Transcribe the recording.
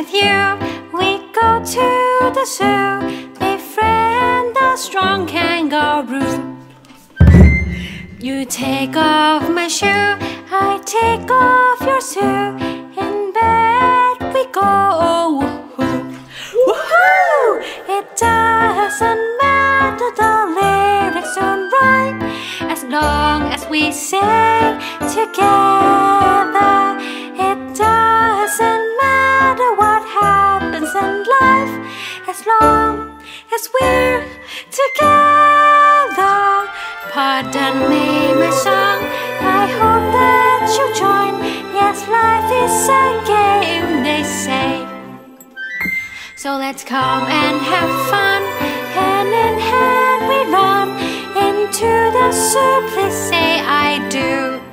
with you. We go to the zoo, befriend a strong kangaroo. You take off my shoe, I take off your shoe. In bed we go. Woohoo! It doesn't matter the lyrics don't rhyme, as long as we sing together. It doesn't matter what happens in life, as long as we're together. Pardon me, my song, I hope that you join. Yes, life is a game, they say. So let's come and have fun. Hand in hand we run into the zoo. Please say I do.